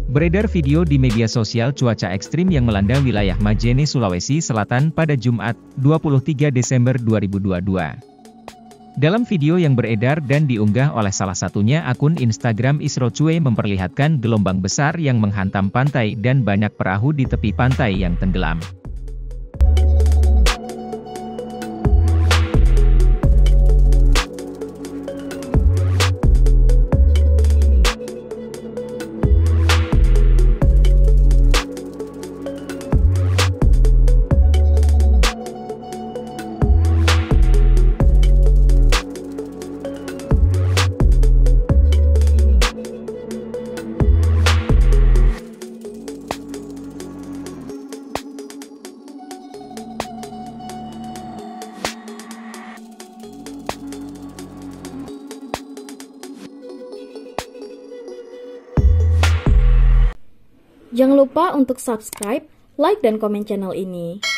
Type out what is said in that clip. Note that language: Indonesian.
Beredar video di media sosial cuaca ekstrim yang melanda wilayah Majene, Sulawesi Selatan pada Jumat, 23 Desember 2022. Dalam video yang beredar dan diunggah oleh salah satunya akun Instagram Isrochue memperlihatkan gelombang besar yang menghantam pantai dan banyak perahu di tepi pantai yang tenggelam. Jangan lupa untuk subscribe, like, dan komen channel ini.